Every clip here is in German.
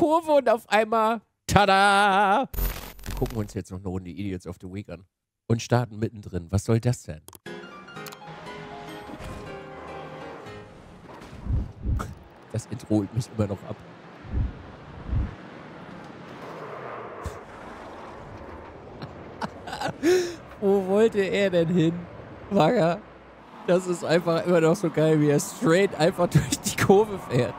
Kurve und auf einmal, tada! Wir gucken uns jetzt noch eine Runde Idiots of the Week an. Und starten mittendrin. Was soll das denn? Das Intro holt mich immer noch ab. Wo wollte er denn hin? Wager. Das ist einfach immer noch so geil, wie er straight einfach durch die Kurve fährt.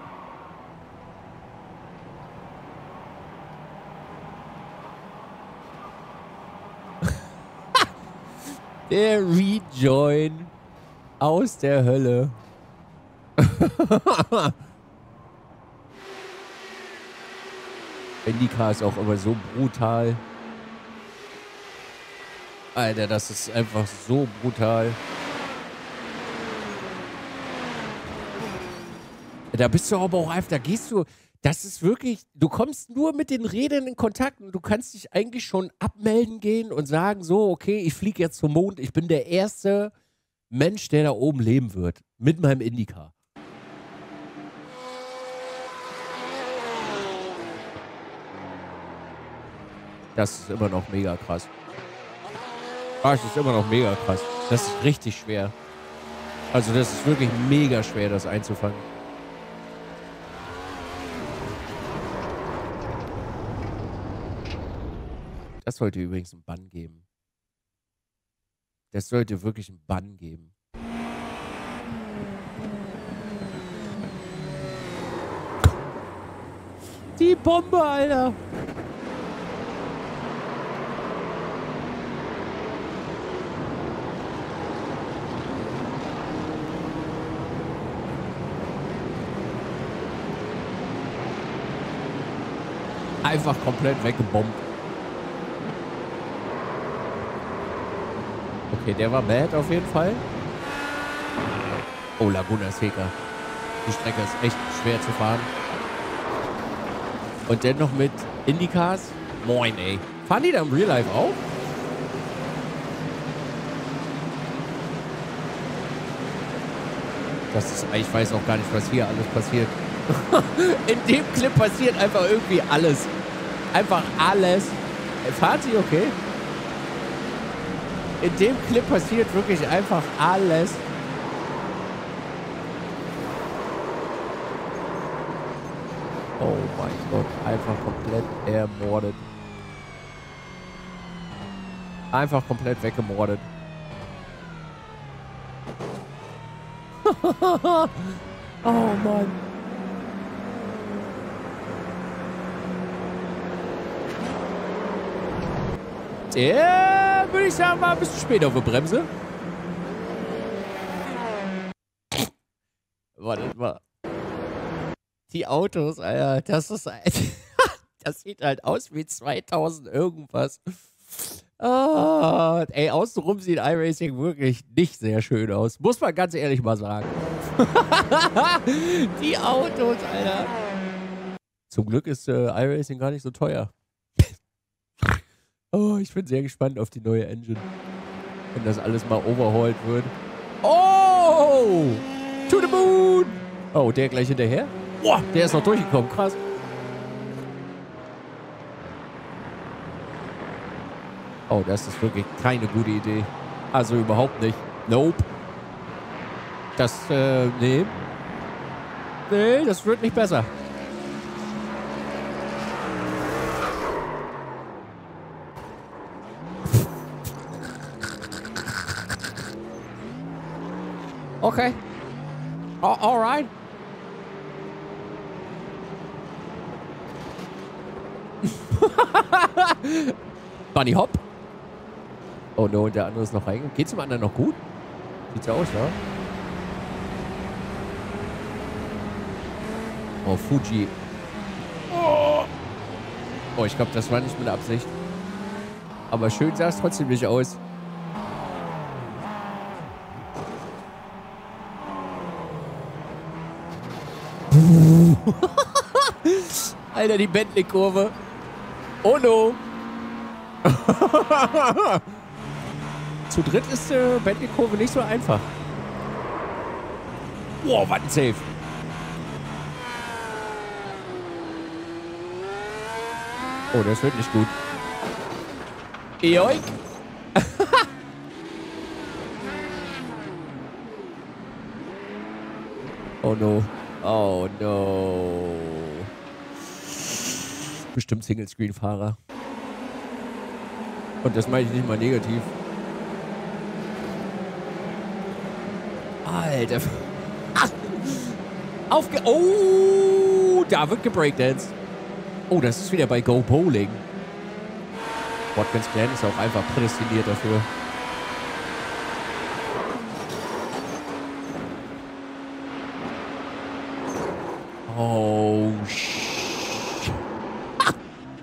Der Rejoin aus der Hölle. IndyCar ist auch immer so brutal. Alter, das ist einfach so brutal. Da bist du aber auch einfach, da gehst du, das ist wirklich, du kommst nur mit den Rädern in Kontakt und du kannst dich eigentlich schon abmelden gehen und sagen, so, okay, ich fliege jetzt zum Mond, ich bin der erste Mensch, der da oben leben wird, mit meinem IndyCar. Das ist immer noch mega krass. Das ist immer noch mega krass. Das ist richtig schwer. Also das ist wirklich mega schwer, das einzufangen. Das sollte übrigens einen Bann geben. Das sollte wirklich einen Bann geben. Die Bombe, Alter! Einfach komplett weggebombt. Okay, der war bad auf jeden Fall. Oh, Laguna Seca. Die Strecke ist echt schwer zu fahren. Und dennoch mit IndyCars. Moin, ey. Fahren die da im Real Life auch? Das ist, ich weiß auch gar nicht, was hier alles passiert. In dem Clip passiert einfach irgendwie alles. Einfach alles. Fahren Sie okay? In dem Clip passiert wirklich einfach alles. Oh mein Gott, einfach komplett ermordet. Einfach komplett weggemordet. Oh Mann. Der, würde ich sagen, war ein bisschen spät auf der Bremse. Warte mal. Die Autos, Alter, das ist... Das sieht halt aus wie 2000 irgendwas. Oh, ey, außenrum sieht iRacing wirklich nicht sehr schön aus. Muss man ganz ehrlich mal sagen. Die Autos, Alter. Zum Glück ist iRacing gar nicht so teuer. Oh, ich bin sehr gespannt auf die neue Engine. Wenn das alles mal overhauled wird. Oh! To the moon! Oh, der gleich hinterher? Boah, der ist noch durchgekommen. Krass. Oh, das ist wirklich keine gute Idee. Also überhaupt nicht. Nope. Das, nee. Nee, das wird nicht besser. Okay. Alright. Bunny Hop. Oh no, und der andere ist noch reingegangen. Geht's dem anderen noch gut? Sieht's ja aus, ja? Oh, Fuji. Oh, ich glaube, das war nicht mit Absicht. Aber schön sah es trotzdem nicht aus. Alter, die Bentley-Kurve. Oh no. Zu dritt ist Bentley-Kurve nicht so einfach. Boah, was ein Safe. Oh, das wird nicht gut. Joink. Oh no. Oh no. Bestimmt Single-Screen-Fahrer. Und das meine ich nicht mal negativ. Alter. Ah! Oh, da wird gebreakdanced. Oh, das ist wieder bei Go Bowling. Watkins Glen ist auch einfach prädestiniert dafür. Oh, shit. Ah.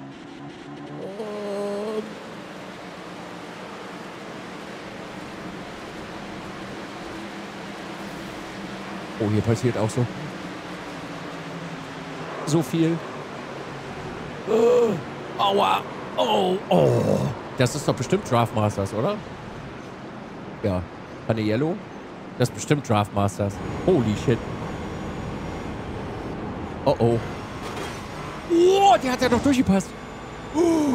Oh, hier passiert auch so viel. Aua. Oh, oh. Das ist doch bestimmt Draft Masters, oder? Ja. Pane Yellow? Das ist bestimmt Draft Masters. Holy shit. Oh, oh. Oh, der hat ja doch durchgepasst. Oh.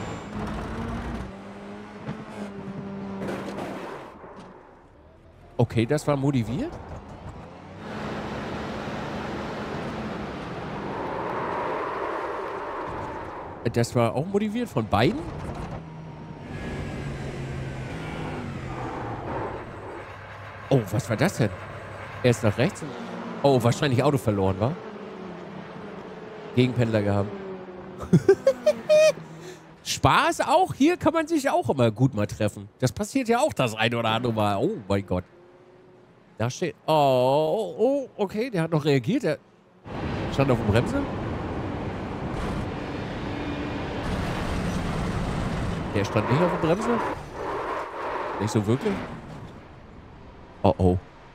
Okay, das war motiviert? Das war auch motiviert von beiden? Oh, was war das denn? Er ist nach rechts. Oh, wahrscheinlich Auto verloren, wa? Gegenpendler gehabt. Spaß auch? Hier kann man sich auch immer gut mal treffen. Das passiert ja auch das ein oder andere Mal. Oh mein Gott. Da steht... Oh, okay, der hat noch reagiert. Der stand auf der Bremse. Der stand nicht auf der Bremse. Nicht so wirklich. Oh, oh.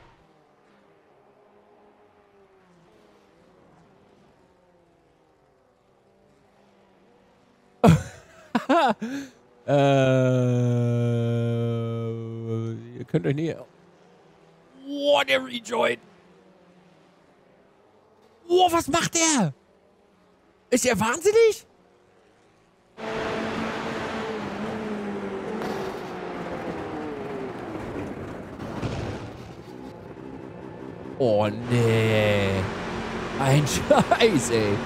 Ihr könnt euch nicht... Oh, der Rejoin. Oh, was macht der? Ist er wahnsinnig? Oh, nee. Ein Scheiß, ey.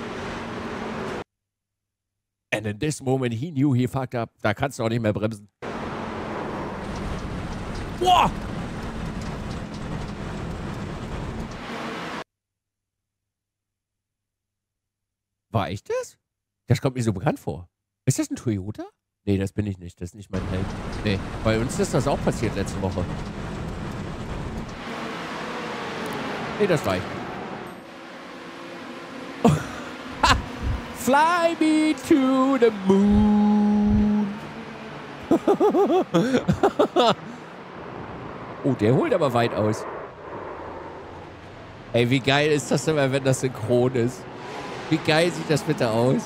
And in this moment, he knew he fucked up. Da kannst du auch nicht mehr bremsen. Boah! War ich das? Das kommt mir so bekannt vor. Ist das ein Toyota? Nee, das bin ich nicht. Das ist nicht mein Held. Nee, bei uns ist das auch passiert letzte Woche. Nee, das war ich. Fly me to the moon. Oh, der holt aber weit aus. Ey, wie geil ist das denn, wenn das synchron ist? Wie geil sieht das bitte aus?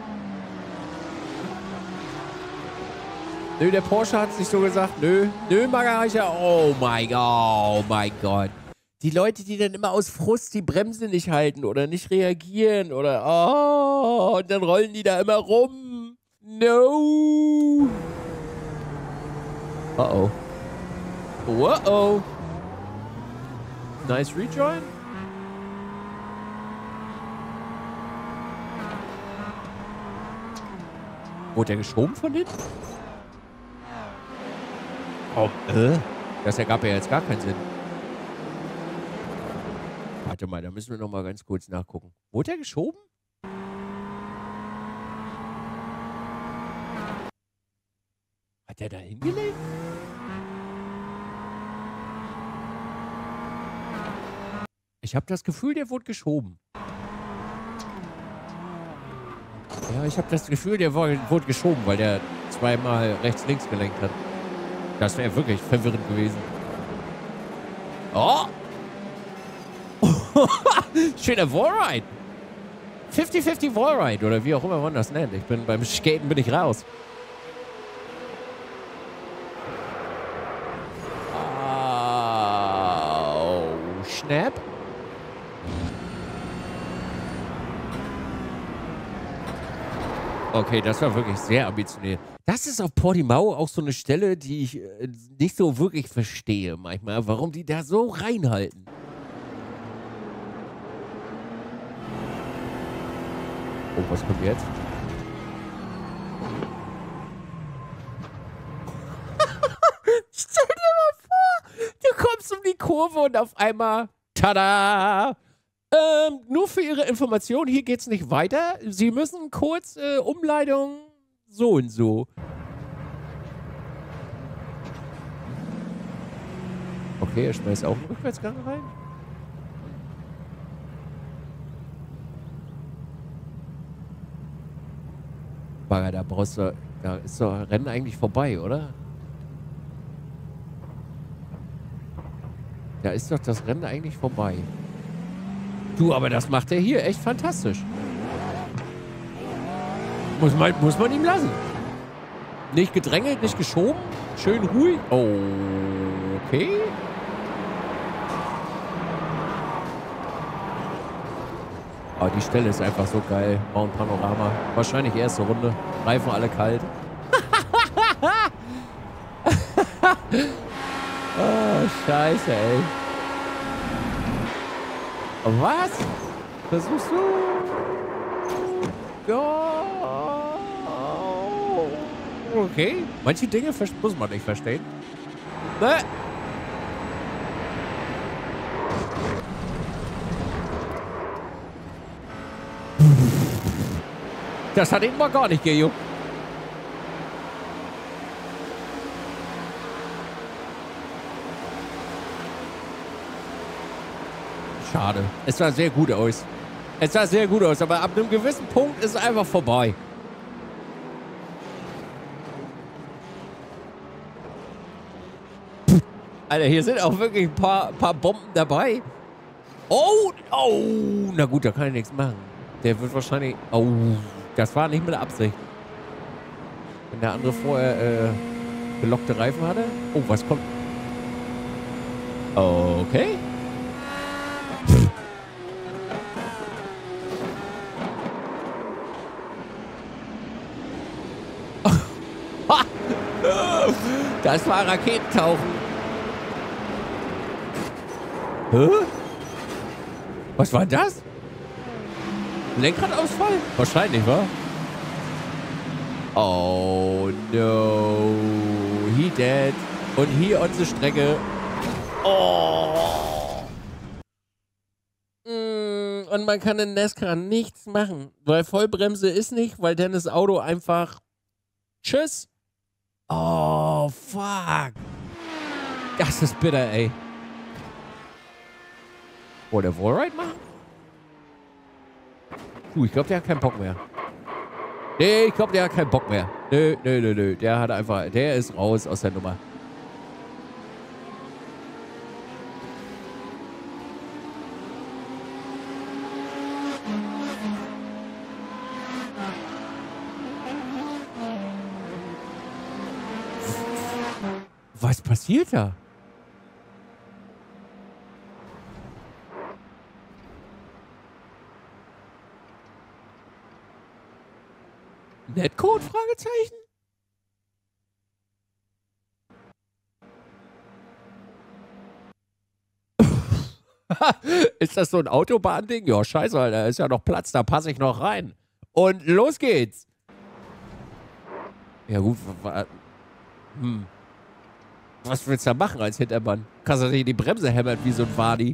Nö, der Porsche hat es nicht so gesagt. Nö, Magareicher. Oh mein Gott. Die Leute, die dann immer aus Frust die Bremse nicht halten oder nicht reagieren oder oh, und dann rollen die da immer rum. No. Oh. Oh. Nice rejoin. Wurde der geschoben von hinten? Oh, das ergab ja jetzt gar keinen Sinn. Warte mal, da müssen wir noch mal ganz kurz nachgucken. Wurde er geschoben? Hat der da hingelegt? Ich habe das Gefühl, der wurde geschoben. Ja, ich habe das Gefühl, der wurde geschoben, weil der zweimal rechts-links gelenkt hat. Das wäre wirklich verwirrend gewesen. Oh! Schöner Wallride. 50-50 Wallride oder wie auch immer man das nennt. Beim Skaten bin ich raus. Oh, Schnapp. Okay, das war wirklich sehr ambitioniert. Das ist auf Portimao auch so eine Stelle, die ich nicht so wirklich verstehe manchmal, warum die da so reinhalten. Oh, was kommt jetzt? Stell dir mal vor, du kommst um die Kurve und auf einmal, tada! Nur für Ihre Information, hier geht's nicht weiter. Sie müssen kurz Umleitung so und so. Okay, er schmeißt auch einen Rückwärtsgang rein. Bagger, da brauchst du... Da ist doch Rennen eigentlich vorbei, oder? Da ist doch das Rennen eigentlich vorbei. Du, aber das macht er hier echt fantastisch. Muss man ihm lassen. Nicht gedrängelt, nicht geschoben. Schön ruhig. Oh, okay. Aber die Stelle ist einfach so geil. Mount Panorama. Wahrscheinlich erste Runde. Reifen alle kalt. Oh, scheiße, ey. Was? Versuchst du? Ja. Okay. Manche Dinge muss man nicht verstehen. Ne? Das hat ihn mal gar nicht gejuckt. Schade. Es sah sehr gut aus. Es sah sehr gut aus, aber ab einem gewissen Punkt ist es einfach vorbei. Alter, hier sind auch wirklich ein paar Bomben dabei. Oh, oh. Na gut, da kann ich nichts machen. Der wird wahrscheinlich... Oh, das war nicht mit Absicht. Wenn der andere vorher gelockte Reifen hatte. Oh, was kommt? Okay. Das war Raketentauchen. Hä? Was war das? Lenkradausfall? Wahrscheinlich, wa? Oh no. He dead. Und hier unsere Strecke. Oh. Und man kann in NASCAR nichts machen. Weil Vollbremse ist nicht, weil dann das Auto einfach... Tschüss. Oh, fuck. Das ist bitter, ey. Wollt der Wallride machen? Ich glaube, der hat keinen Bock mehr. Nee, ich glaube, der hat keinen Bock mehr. Nö. Der hat einfach... Der ist raus aus der Nummer. Was passiert da? Netcode? Fragezeichen? Ist das so ein Autobahnding? Ja, scheiße, Alter. Da ist ja noch Platz, da passe ich noch rein. Und los geht's. Ja gut, was willst du da machen als Hintermann? Kannst du nicht die Bremse hämmern wie so ein Wadi?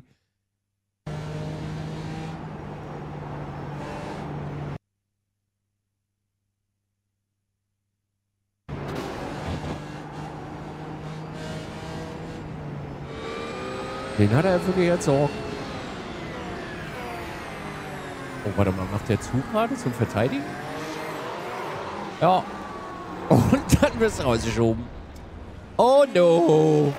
Den hat er wirklich jetzt auch. Oh, warte mal, macht der Zug gerade zum Verteidigen? Ja. Und dann wirst du rausgeschoben. Oh no.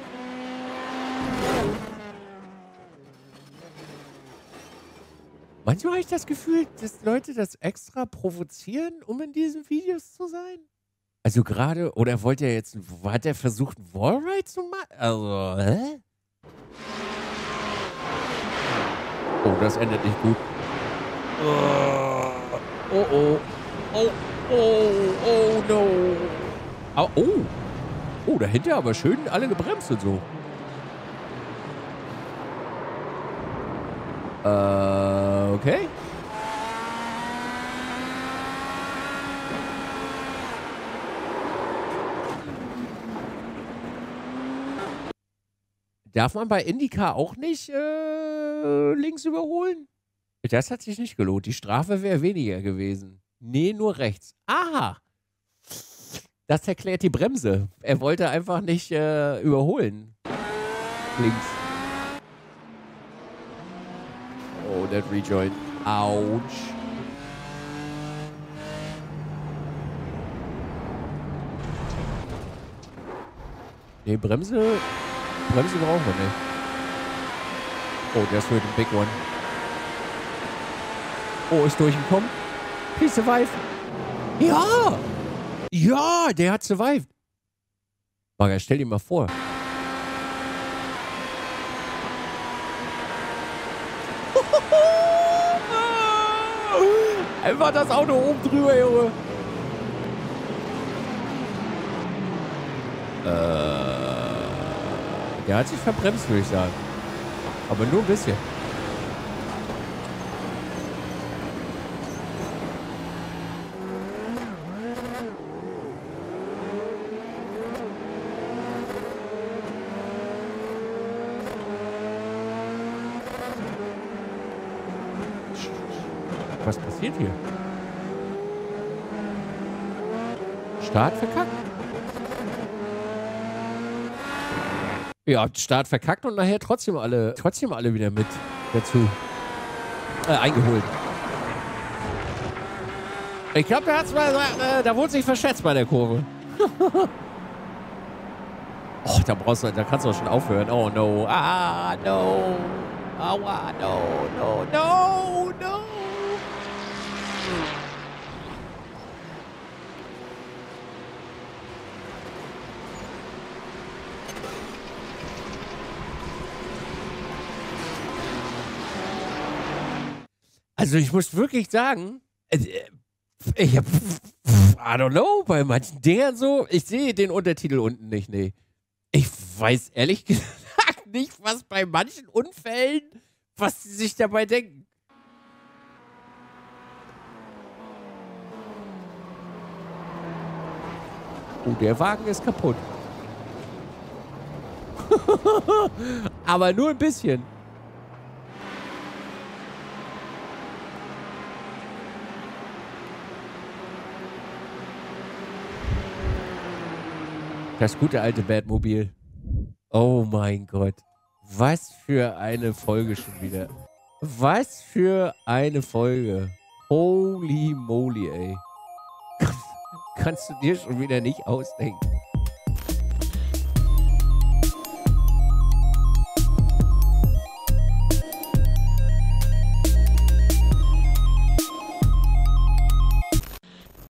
Manchmal habe ich das Gefühl, dass Leute das extra provozieren, um in diesen Videos zu sein. Also gerade, oder wollte er jetzt, hat er versucht, einen Wallride zu machen? Also, hä? Oh, das endet nicht gut. Oh, oh. Oh. Oh, oh no. Oh. Oh, dahinter aber schön alle gebremst und so. Okay. Darf man bei IndyCar auch nicht links überholen? Das hat sich nicht gelohnt. Die Strafe wäre weniger gewesen. Nee, nur rechts. Aha. Das erklärt die Bremse. Er wollte einfach nicht überholen. Links. Oh, that rejoin. Autsch. Nee, Bremse brauchen wir nicht. Oh, das wird ein Big One. Oh, ist durchgekommen. He survived. Ja! Ja, der hat survived. Maga, stell dir mal vor. Einfach das Auto oben drüber, Junge. Der hat sich verbremst, würde ich sagen. Aber nur ein bisschen. Was passiert hier? Start verkackt. Ja, Start verkackt und nachher trotzdem alle wieder mit dazu eingeholt. Ich glaube, da wurde sich verschätzt bei der Kurve. Oh, da kannst du auch schon aufhören. Oh no. Ah, no. Aua, no, no, no, no. Also ich muss wirklich sagen, ich hab, I don't know, bei manchen Dingern so, ich sehe den Untertitel unten nicht, nee. Ich weiß ehrlich gesagt nicht, was bei manchen Unfällen, was sie sich dabei denken. Oh, der Wagen ist kaputt. Aber nur ein bisschen. Das gute alte Batmobil. Oh mein Gott. Was für eine Folge schon wieder. Was für eine Folge. Holy moly, ey. Kannst du dir schon wieder nicht ausdenken.